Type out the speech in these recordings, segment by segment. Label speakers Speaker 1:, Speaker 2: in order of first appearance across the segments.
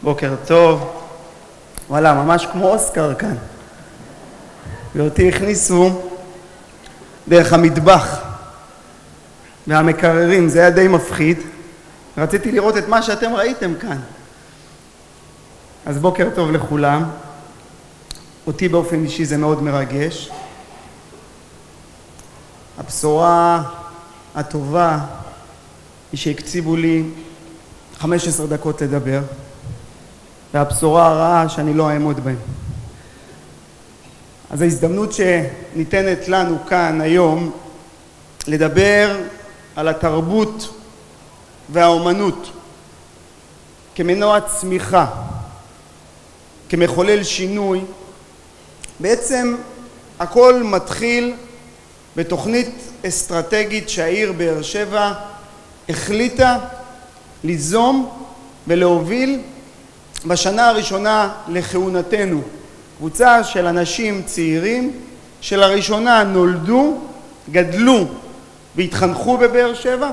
Speaker 1: בוקר טוב. וואלה, ממש כמו אוסקר כאן. ואותי הכניסו דרך המטבח והמקררים, זה היה די מפחיד. רציתי לראות את מה שאתם ראיתם כאן. אז בוקר טוב לכולם. אותי באופן אישי זה מאוד מרגש. הבשורה הטובה היא שהקציבו לי 15 דקות לדבר, והבשורה הרעה שאני לא אעמוד בהן. אז ההזדמנות שניתנת לנו כאן היום לדבר על התרבות והאומנות כמנוע צמיחה, כמחולל שינוי. בעצם הכל מתחיל בתוכנית אסטרטגית שהעיר באר שבע החליטה ליזום ולהוביל בשנה הראשונה לכהונתנו. קבוצה של אנשים צעירים שלראשונה נולדו, גדלו והתחנכו בבאר שבע,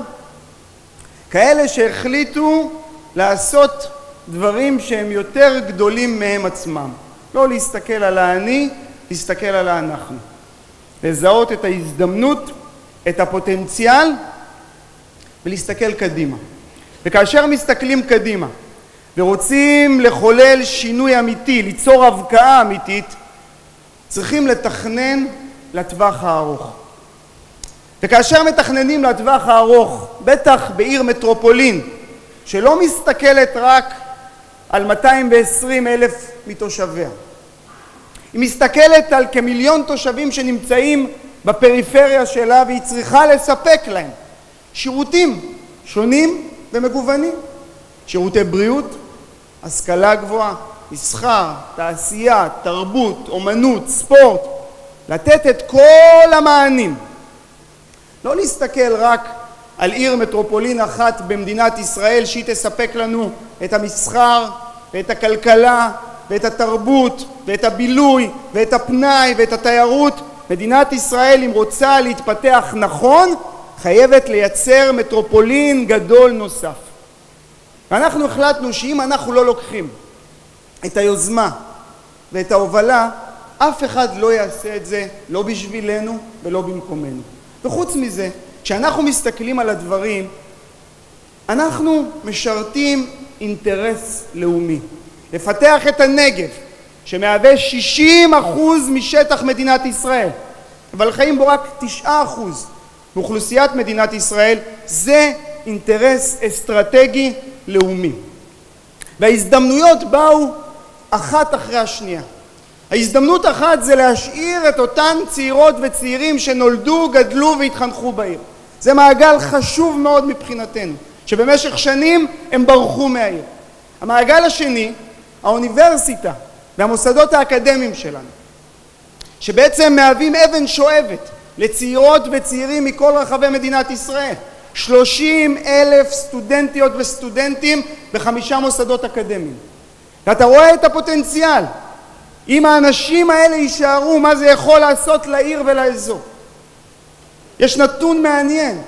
Speaker 1: כאלה שהחליטו לעשות דברים שהם יותר גדולים מהם עצמם, לא להסתכל על האני, להסתכל על האנחנו, לזהות את ההזדמנות, את הפוטנציאל ולהסתכל קדימה. וכאשר מסתכלים קדימה ורוצים לחולל שינוי אמיתי, ליצור הבקעה אמיתית, צריכים לתכנן לטווח הארוך. וכאשר מתכננים לטווח הארוך, בטח בעיר מטרופולין שלא מסתכלת רק על 220,000 מתושביה, היא מסתכלת על כמיליון תושבים שנמצאים בפריפריה שלה, והיא צריכה לספק להם שירותים שונים ומגוונים. שירותי בריאות, השכלה גבוהה, מסחר, תעשייה, תרבות, אומנות, ספורט. לתת את כל המענים. לא להסתכל רק על עיר מטרופולין אחת במדינת ישראל שהיא תספק לנו את המסחר ואת הכלכלה ואת התרבות ואת הבילוי ואת הפנאי ואת התיירות. מדינת ישראל, אם רוצה להתפתח נכון, חייבת לייצר מטרופולין גדול נוסף. ואנחנו החלטנו שאם אנחנו לא לוקחים את היוזמה ואת ההובלה, אף אחד לא יעשה את זה, לא בשבילנו ולא במקומנו. וחוץ מזה, כשאנחנו מסתכלים על הדברים, אנחנו משרתים אינטרס לאומי. לפתח את הנגב, שמהווה 60% משטח מדינת ישראל, אבל חיים בו רק 9% באוכלוסיית מדינת ישראל, זה אינטרס אסטרטגי לאומי. וההזדמנויות באו אחת אחרי השנייה. ההזדמנות אחת זה להשאיר את אותן צעירות וצעירים שנולדו, גדלו והתחנכו בעיר. זה מעגל חשוב מאוד מבחינתנו, שבמשך שנים הם ברחו מהעיר. המעגל השני, האוניברסיטה והמוסדות האקדמיים שלנו, שבעצם מהווים אבן שואבת לצעירות וצעירים מכל רחבי מדינת ישראל. 30,000 סטודנטיות וסטודנטים ב5 מוסדות אקדמיים. ואתה רואה את הפוטנציאל. אם האנשים האלה יישארו, מה זה יכול לעשות לעיר ולאזור? יש נתון מעניין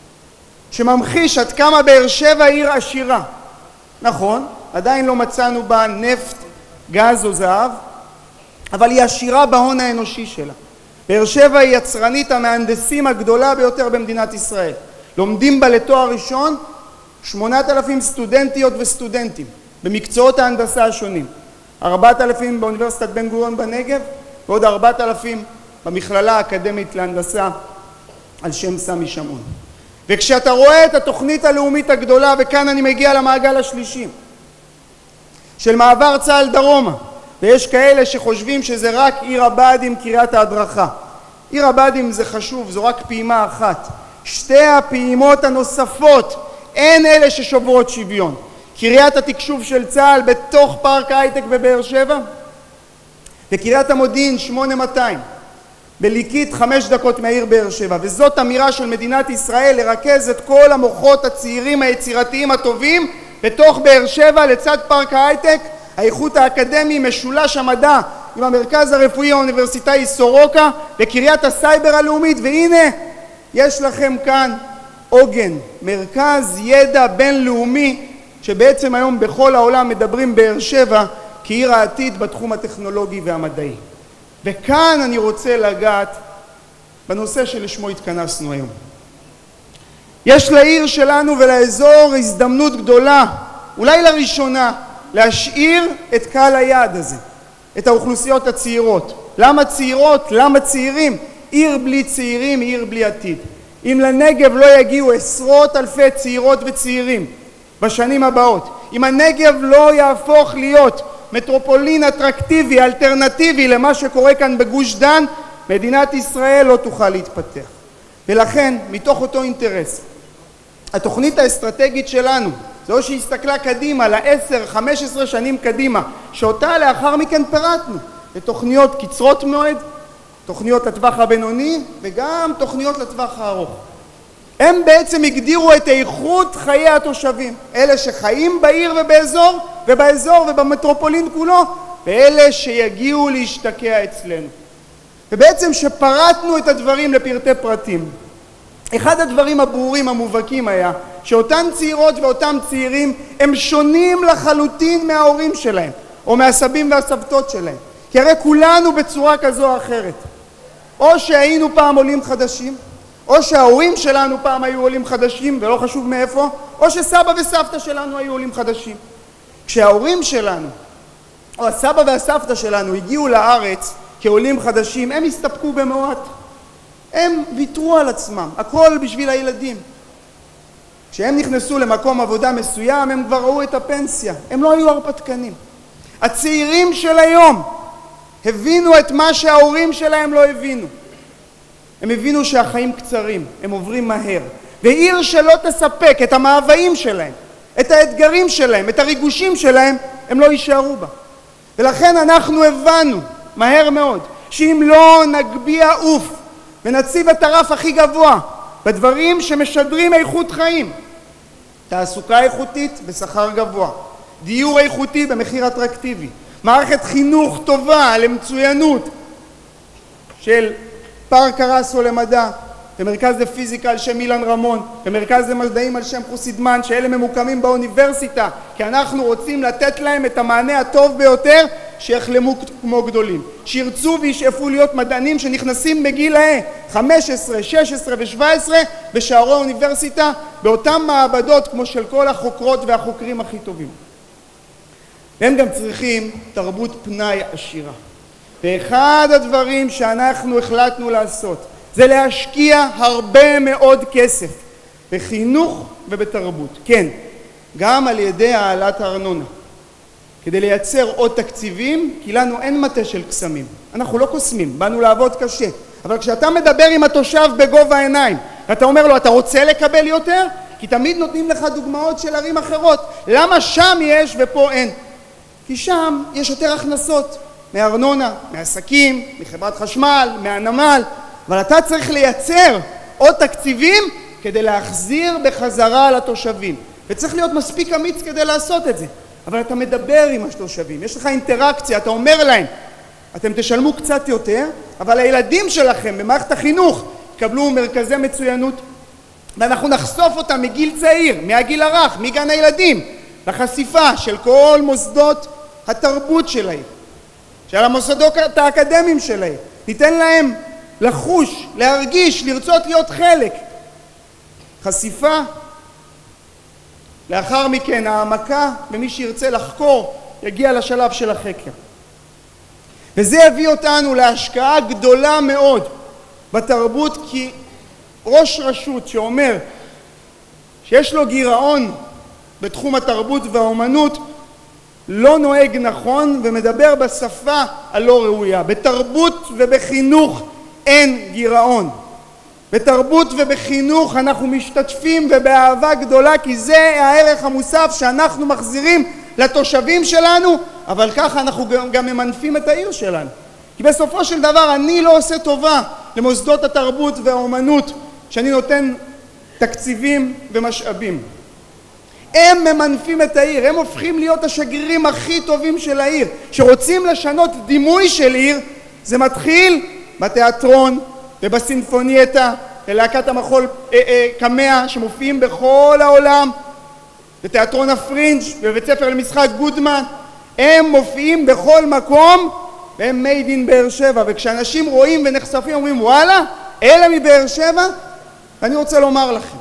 Speaker 1: שממחיש עד כמה באר שבע עיר עשירה. נכון, עדיין לא מצאנו בה נפט, גז או זהב, אבל היא עשירה בהון האנושי שלה. באר שבע היא יצרנית המהנדסים הגדולה ביותר במדינת ישראל. לומדים בה לתואר ראשון 8,000 סטודנטיות וסטודנטים במקצועות ההנדסה השונים. 4,000 באוניברסיטת בן גוריון בנגב, ועוד 4,000 במכללה האקדמית להנדסה על שם סמי שמעון. וכשאתה רואה את התוכנית הלאומית הגדולה, וכאן אני מגיע למעגל השלישי, של מעבר צה"ל דרומה, ויש כאלה שחושבים שזה רק עיר הבה"דים קריית ההדרכה. עיר הבה"דים זה חשוב, זו רק פעימה אחת. שתי הפעימות הנוספות הן אלה ששוברות שוויון. קריית התקשוב של צה"ל בתוך פארק ההייטק בבאר שבע, וקריית המודיעין 8200 בליקית 5 דקות מהעיר באר שבע. וזאת אמירה של מדינת ישראל לרכז את כל המוחות הצעירים היצירתיים הטובים בתוך באר שבע לצד פארק ההייטק, האיכות האקדמי, משולש המדע עם המרכז הרפואי האוניברסיטאי סורוקה וקריית הסייבר הלאומית. והנה יש לכם כאן עוגן, מרכז ידע בינלאומי שבעצם היום בכל העולם מדברים באר שבע כעיר העתיד בתחום הטכנולוגי והמדעי. וכאן אני רוצה לגעת בנושא שלשמו התכנסנו היום. יש לעיר שלנו ולאזור הזדמנות גדולה, אולי לראשונה, להשאיר את קהל היעד הזה, את האוכלוסיות הצעירות. למה צעירות? למה צעירים? עיר בלי צעירים היא עיר בלי עתיד. אם לנגב לא יגיעו עשרות אלפי צעירות וצעירים בשנים הבאות, אם הנגב לא יהפוך להיות מטרופולין אטרקטיבי, אלטרנטיבי למה שקורה כאן בגוש דן, מדינת ישראל לא תוכל להתפתח. ולכן, מתוך אותו אינטרס, התוכנית האסטרטגית שלנו, זו שהסתכלה קדימה, ל10-15 שנים קדימה, שאותה לאחר מכן פירטנו, לתוכניות קצרות מועד, תוכניות לטווח הבינוני, וגם תוכניות לטווח הארוך. הם בעצם הגדירו את איכות חיי התושבים, אלה שחיים בעיר ובאזור ובמטרופולין כולו, ואלה שיגיעו להשתקע אצלנו. ובעצם שפרטנו את הדברים לפרטי פרטים. אחד הדברים הברורים המובהקים היה שאותן צעירות ואותם צעירים הם שונים לחלוטין מההורים שלהם או מהסבים והסבתות שלהם, כי הרי כולנו בצורה כזו או אחרת או שהיינו פעם עולים חדשים, או שההורים שלנו פעם היו עולים חדשים ולא חשוב מאיפה, או שסבא וסבתא שלנו היו עולים חדשים. כשההורים שלנו או הסבא והסבתא שלנו הגיעו לארץ כעולים חדשים, הם הסתפקו במועט, הם ויתרו על עצמם, הכל בשביל הילדים. כשהם נכנסו למקום עבודה מסוים, הם כבר ראו את הפנסיה, הם לא היו הרפתקנים. הצעירים של היום הבינו את מה שההורים שלהם לא הבינו. הם הבינו שהחיים קצרים, הם עוברים מהר, ועיר שלא תספק את המאוויים שלהם, את האתגרים שלהם, את הריגושים שלהם, הם לא יישארו בה. ולכן אנחנו הבנו מהר מאוד שאם לא נגביה עוף ונציב את הרף הכי גבוה בדברים שמשדרים איכות חיים, תעסוקה איכותית בשכר גבוה, דיור איכותי במחיר אטרקטיבי, מערכת חינוך טובה למצוינות של פארק הרסו למדע ומרכז לפיזיקה על שם אילן רמון ומרכז למדעים על שם חוסידמן, שאלה ממוקמים באוניברסיטה כי אנחנו רוצים לתת להם את המענה הטוב ביותר, שיחלמו כמו גדולים, שירצו וישאפו להיות מדענים שנכנסים בגילאי 15, 16 ו-17 בשערי האוניברסיטה באותן מעבדות כמו של כל החוקרות והחוקרים הכי טובים. הם גם צריכים תרבות פנאי עשירה. ואחד הדברים שאנחנו החלטנו לעשות זה להשקיע הרבה מאוד כסף בחינוך ובתרבות. כן, גם על ידי העלאת הארנונה. כדי לייצר עוד תקציבים, כי לנו אין מטה של קסמים. אנחנו לא קוסמים, באנו לעבוד קשה. אבל כשאתה מדבר עם התושב בגובה העיניים, ואתה אומר לו, אתה רוצה לקבל יותר? כי תמיד נותנים לך דוגמאות של ערים אחרות. למה שם יש ופה אין? כי שם יש יותר הכנסות. מארנונה, מעסקים, מחברת חשמל, מהנמל, אבל אתה צריך לייצר עוד תקציבים כדי להחזיר בחזרה לתושבים, וצריך להיות מספיק אמיץ כדי לעשות את זה. אבל אתה מדבר עם התושבים, יש לך אינטראקציה, אתה אומר להם, אתם תשלמו קצת יותר, אבל הילדים שלכם במערכת החינוך יקבלו מרכזי מצוינות, ואנחנו נחשוף אותם מגיל צעיר, מהגיל הרך, מגן הילדים, לחשיפה של כל מוסדות התרבות של העיר, של המוסדות האקדמיים שלהם. ניתן להם לחוש, להרגיש, לרצות להיות חלק. חשיפה, לאחר מכן העמקה, ומי שירצה לחקור יגיע לשלב של החקר. וזה הביא אותנו להשקעה גדולה מאוד בתרבות, כי ראש רשות שאומר שיש לו גירעון בתחום התרבות והאומנות לא נוהג נכון ומדבר בשפה הלא ראויה. בתרבות ובחינוך אין גירעון. בתרבות ובחינוך אנחנו משתתפים ובאהבה גדולה, כי זה הערך המוסף שאנחנו מחזירים לתושבים שלנו, אבל ככה אנחנו גם ממנפים את העיר שלנו. כי בסופו של דבר אני לא עושה טובה למוסדות התרבות והאומנות שאני נותן תקציבים ומשאבים. הם ממנפים את העיר, הם הופכים להיות השגרירים הכי טובים של העיר. שרוצים לשנות דימוי של עיר, זה מתחיל בתיאטרון ובסינפונייטה, ללהקת המחול קמע שמופיעים בכל העולם, בתיאטרון הפרינג', בבית ספר למשחק גודמן, הם מופיעים בכל מקום, והם made in באר שבע. וכשאנשים רואים ונחשפים אומרים וואלה, אלה מבאר שבע. אני רוצה לומר לכם,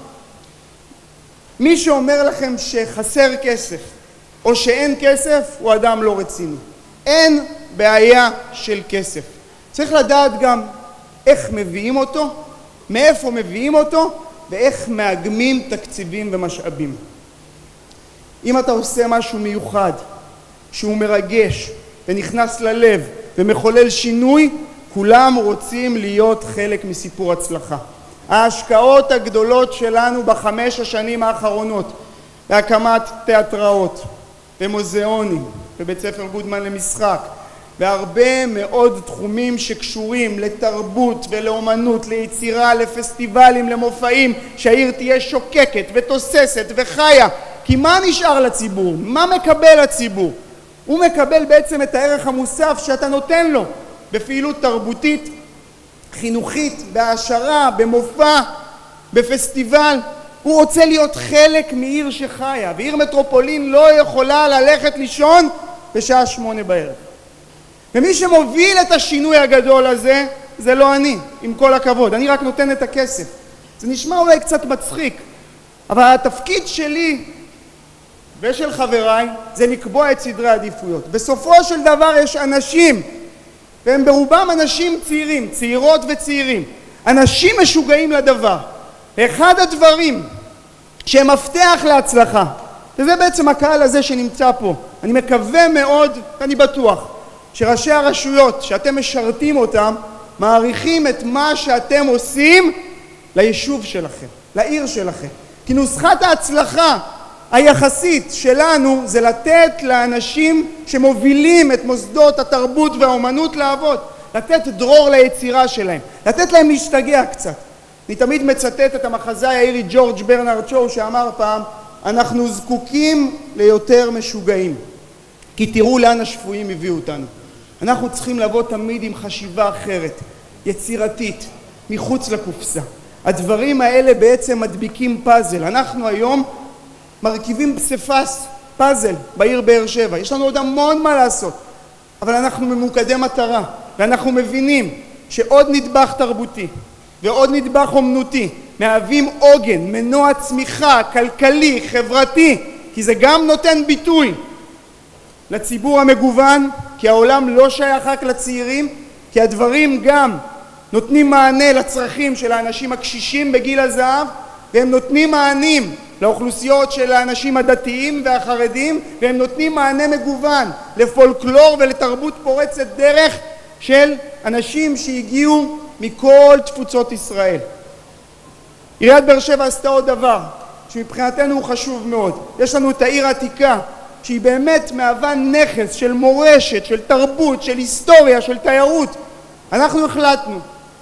Speaker 1: מי שאומר לכם שחסר כסף או שאין כסף הוא אדם לא רציני. אין בעיה של כסף, צריך לדעת גם איך מביאים אותו, מאיפה מביאים אותו, ואיך מאגמים תקציבים ומשאבים. אם אתה עושה משהו מיוחד שהוא מרגש ונכנס ללב ומחולל שינוי, כולם רוצים להיות חלק מסיפור הצלחה. ההשקעות הגדולות שלנו בחמש השנים האחרונות בהקמת תיאטראות ומוזיאונים בבית ספר גודמן למשחק והרבה מאוד תחומים שקשורים לתרבות ולאומנות, ליצירה, לפסטיבלים, למופעים, שהעיר תהיה שוקקת ותוססת וחיה. כי מה נשאר לציבור? מה מקבל הציבור? הוא מקבל בעצם את הערך המוסף שאתה נותן לו בפעילות תרבותית, חינוכית, בהעשרה, במופע, בפסטיבל. הוא רוצה להיות חלק מעיר שחיה, ועיר מטרופולין לא יכולה ללכת לישון בשעה 8 בערב. ומי שמוביל את השינוי הגדול הזה זה לא אני, עם כל הכבוד, אני רק נותן את הכסף. זה נשמע אולי קצת מצחיק, אבל התפקיד שלי ושל חבריי זה לקבוע את סדרי העדיפויות. בסופו של דבר יש אנשים, והם ברובם אנשים צעירים, צעירות וצעירים, אנשים משוגעים לדבר. אחד הדברים שהם מפתח להצלחה, וזה בעצם הקהל הזה שנמצא פה, אני מקווה מאוד, אני בטוח, שראשי הרשויות שאתם משרתים אותם, מעריכים את מה שאתם עושים ליישוב שלכם, לעיר שלכם. כי נוסחת ההצלחה היחסית שלנו זה לתת לאנשים שמובילים את מוסדות התרבות והאומנות לעבוד, לתת דרור ליצירה שלהם, לתת להם להשתגע קצת. אני תמיד מצטט את המחזאי האירי ג'ורג' ברנרד שו שאמר פעם, אנחנו זקוקים ליותר משוגעים, כי תראו לאן השפויים הביאו אותנו. אנחנו צריכים לבוא תמיד עם חשיבה אחרת, יצירתית, מחוץ לקופסה. הדברים האלה בעצם מדביקים פאזל. אנחנו היום מרכיבים פסיפס, פאזל, בעיר באר שבע. יש לנו עוד המון מה לעשות, אבל אנחנו ממוקדי מטרה, ואנחנו מבינים שעוד נדבך תרבותי ועוד נדבך אומנותי מהווים עוגן, מנוע צמיחה, כלכלי, חברתי, כי זה גם נותן ביטוי לציבור המגוון, כי העולם לא שייך רק לצעירים, כי הדברים גם נותנים מענה לצרכים של האנשים הקשישים בגיל הזהב, והם נותנים מענים לאוכלוסיות של האנשים הדתיים והחרדים, והם נותנים מענה מגוון לפולקלור ולתרבות פורצת דרך של אנשים שהגיעו מכל תפוצות ישראל. עיריית באר שבע עשתה עוד דבר שמבחינתנו הוא חשוב מאוד. יש לנו את העיר העתיקה, שהיא באמת מהווה נכס של מורשת, של תרבות, של היסטוריה, של תיירות. אנחנו החלטנו,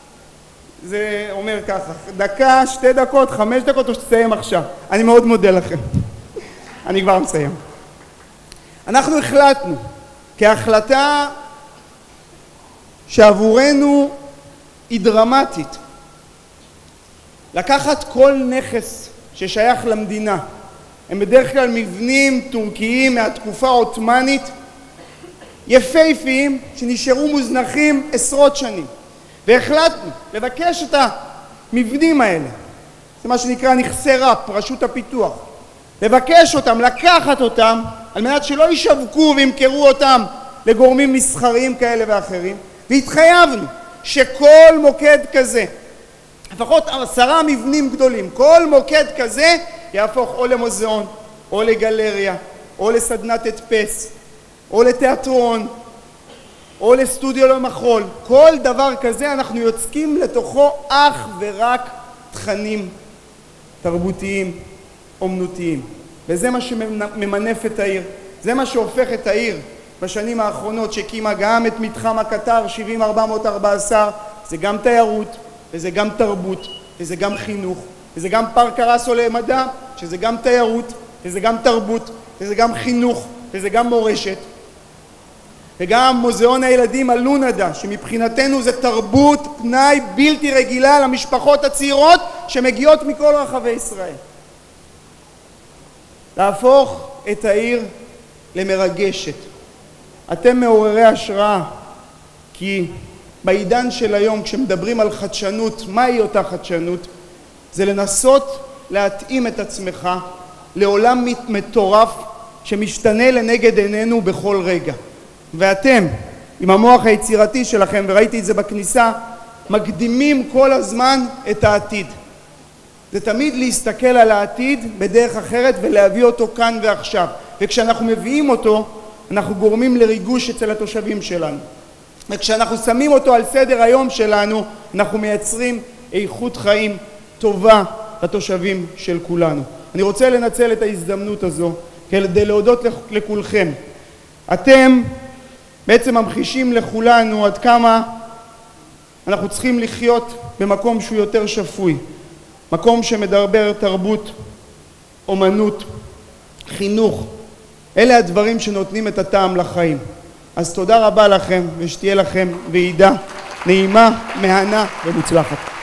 Speaker 1: זה אומר ככה, דקה, 2 דקות, 5 דקות, או שתסיים עכשיו. אני מאוד מודה לכם. אני כבר מסיים. אנחנו החלטנו, כהחלטה שעבורנו היא דרמטית, לקחת כל נכס ששייך למדינה, הם בדרך כלל מבנים טורקיים מהתקופה העות'מאנית, יפהפיים שנשארו מוזנחים עשרות שנים, והחלטנו לבקש את המבנים האלה, זה מה שנקרא נכסי רפ, רשות הפיתוח, לבקש אותם, לקחת אותם, על מנת שלא ישווקו וימכרו אותם לגורמים מסחריים כאלה ואחרים. והתחייבנו שכל מוקד כזה, לפחות 10 מבנים גדולים, כל מוקד כזה יהפוך או למוזיאון, או לגלריה, או לסדנת הדפס, או לתיאטרון, או לסטודיו למחול. כל דבר כזה אנחנו יוצקים לתוכו אך ורק תכנים תרבותיים, אומנותיים. וזה מה שממנף את העיר. זה מה שהופך את העיר בשנים האחרונות, שהקימה גם את מתחם הקטר 70-414, זה גם תיירות, וזה גם תרבות, וזה גם חינוך, וזה גם פארק הרסו למדע, שזה גם תיירות, וזה גם תרבות, וזה גם חינוך, וזה גם מורשת. וגם מוזיאון הילדים הלונדה, שמבחינתנו זה תרבות פנאי בלתי רגילה למשפחות הצעירות שמגיעות מכל רחבי ישראל. להפוך את העיר למרגשת. אתם מעוררי השראה, כי בעידן של היום כשמדברים על חדשנות, מהי אותה חדשנות? זה לנסות להתאים את עצמך לעולם מטורף שמשתנה לנגד עינינו בכל רגע. ואתם, עם המוח היצירתי שלכם, וראיתי את זה בכניסה, מקדימים כל הזמן את העתיד. זה תמיד להסתכל על העתיד בדרך אחרת ולהביא אותו כאן ועכשיו. וכשאנחנו מביאים אותו, אנחנו גורמים לריגוש אצל התושבים שלנו. וכשאנחנו שמים אותו על סדר היום שלנו, אנחנו מייצרים איכות חיים טובה לתושבים של כולנו. אני רוצה לנצל את ההזדמנות הזו כדי להודות לכולכם. אתם בעצם ממחישים לכולנו עד כמה אנחנו צריכים לחיות במקום שהוא יותר שפוי. מקום שמדבר תרבות, אומנות, חינוך. אלה הדברים שנותנים את הטעם לחיים. אז תודה רבה לכם, ושתהיה לכם ועידה נעימה, מהנה ומוצלחת.